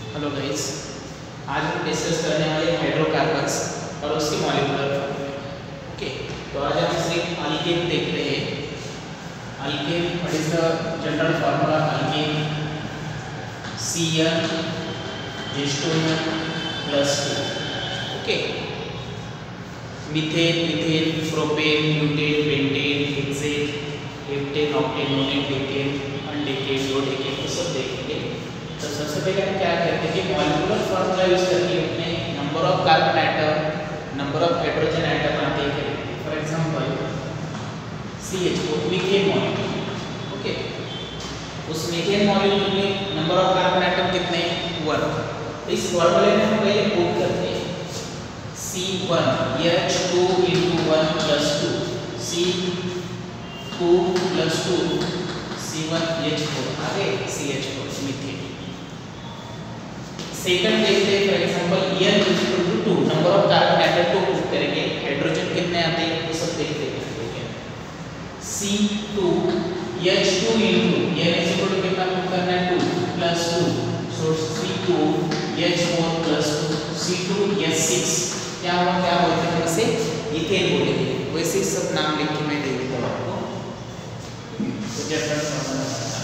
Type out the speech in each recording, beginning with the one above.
Hello guys, आज हम discuss करने वाले हाइड्रोकार्बन्स और उसके मॉलिक्यूलर फॉर्मूले। ओके, तो आज हम सिर्फ अल्केन देख रहे हैं। Alkane, what is the general formula? Alkane CnH2n + 2। Okay, methane, propane, butane, pentane, hexane, heptane, octane, nonane, decane, undecane, dodecane, ये सब देखेंगे। तो सबसे पहले हम क्या करते हैं कि मॉलिक्यूलर फार्मूला यूज करके अपने number of carbon atom, number of hydrogen atom आते हैं। For example CH4 methane molecule. Okay, उस मीथेन मॉलिक्यूल में नंबर ऑफ कार्बन एटम कितने? 1। इस फार्मूले में हम पहले पुट करते हैं C1H2 * 1 + 2 C2 + 2 C1H4 आगे CH4 मीथेन। सेकंड देखते हैं, for example N = 2 number of carbon atom को पुट करेंगे, हाइड्रोजन कितने आते हैं वो सब देखते हैं। C2H2 * N = कितना पुट करना है? 2 + 2 सो C2H4 + 2 C2H6 क्या हुआ? क्या बोलते हैं इसे? इथेन बोलेंगे। वैसे सब नाम लिख के मैं दे देता हूं आपको, तो जैसा समझना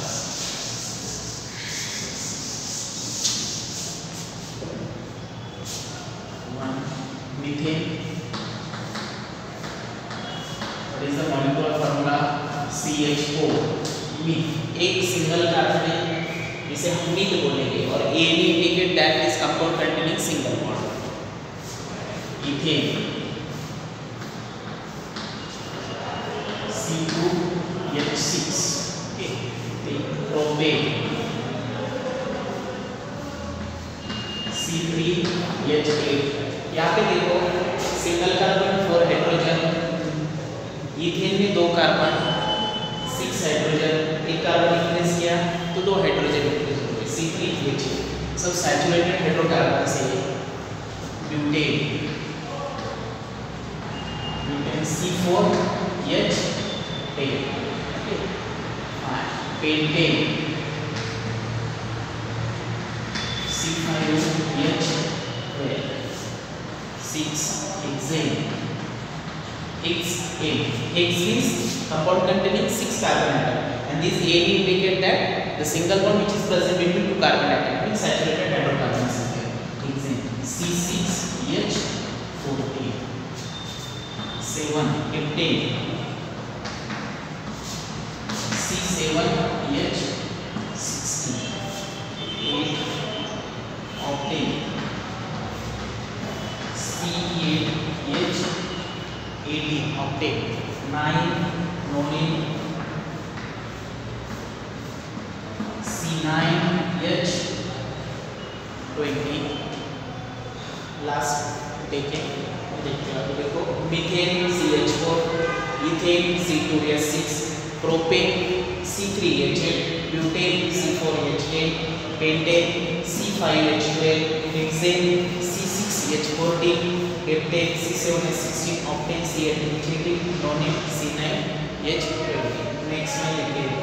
methane. What is the molecular formula? CH4 meth, एक सिंगल कार्बन है जिसे हम मीथ बोलेंगे, और A indicate that is compound containing single bond. Ethane C2H6, okay, propane C3H8। यहाँ पे देखो सिंगल कार्बन 4 हाइड्रोजन, इथेन में 2 कार्बन 6 हाइड्रोजन, एक कार्बन इंक्रीज किया तो 2 हाइड्रोजन इंक्रीज हो गए C3H8। सब सैचुरेटेड हाइड्रोकार्बन से। Butane C4H10, okay, pentane C5H12, 6 hexane. Hex means compound containing 6 carbon atom, and this A indicate that the single bond which is present between 2 carbon atom means saturated hydrocarbons is there. Hexane C6H14, 7 heptane C7H16, 8 octane C8H18 octane, 9 nonane C9H20। Last देखते हैं, देखो methane CH4, ethane C2H6, propane C3H8, butane C4H10, pentane C5H12, hexane C6H14, heptane C7H16, octane C8H18, nonane C9H20। Next में लिखते हैं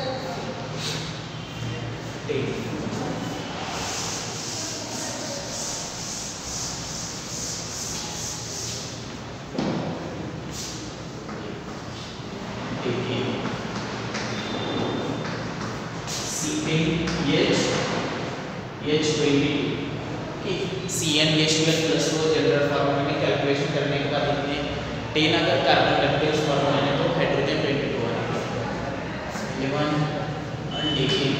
CnH22, CnH12 + 2 general formula में calculation करने के बाद इतने 10 अगर कार्बन लगते हैं उस फार्मूला में तो हाइड्रोजन 22 आएगा। 11 undecane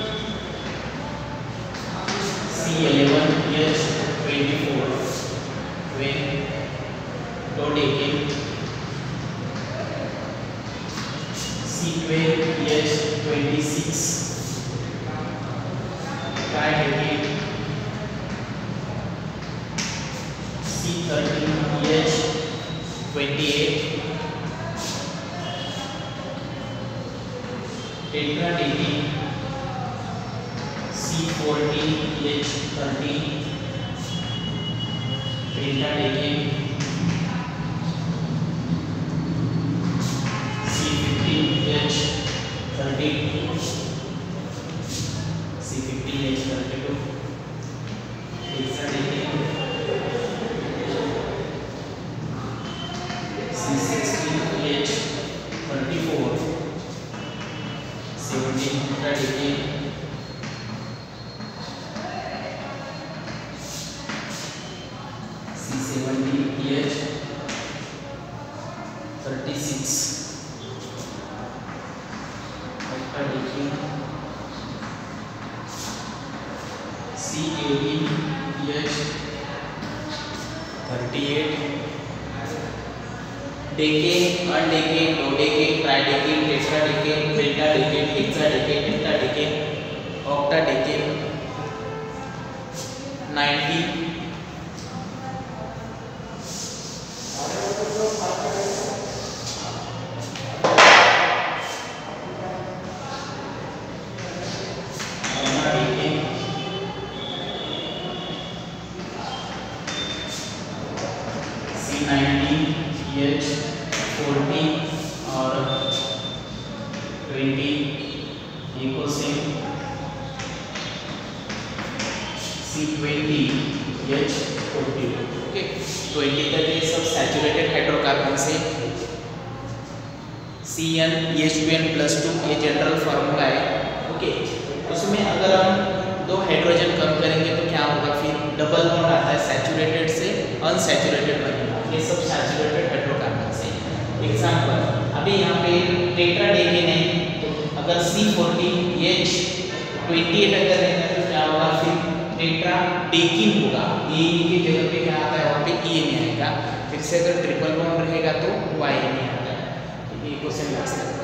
C11H24, 12 dodecane C12H26, tridecane C13H28, tetradecane C14H13, pentadecane C15H32, C15H32, 70H 36 octadecane C18H 38 decane, undecane, dodecane, tridecane, tetradecane, pentadecane, hexadecane, heptadecane, octadecane 90 C19H 40 और 20 इकोसेन C20H 40। ओके, 20 तक ये सब सैचुरेटेड हाइड्रोकार्बन है। CnH2n+2 ये general formula है। Okay, उसमें अगर हम दो हाइड्रोजन कम करेंगे तो क्या होगा, फिर डबल बॉन्ड आता है सैचुरेटेड से अनसैचुरेटेड बनेगा। ये सब सैचुरेटेड हाइड्रोकार्बन है। एग्जांपल, अभी यहाँ पे टेट्राडेकेन है तो अगर C40H28 अगर रहेगा तो क्या होगा, फिर टेट्राडेकिन होगा। ए की जगह पे क्या आता है, वहाँ पे ई नहीं आएगा। फिर से अगर ट्रिपल बॉन्ड रहेगा तो वाई नहीं आता है। तो ये क्वेश्चन लग सकता है।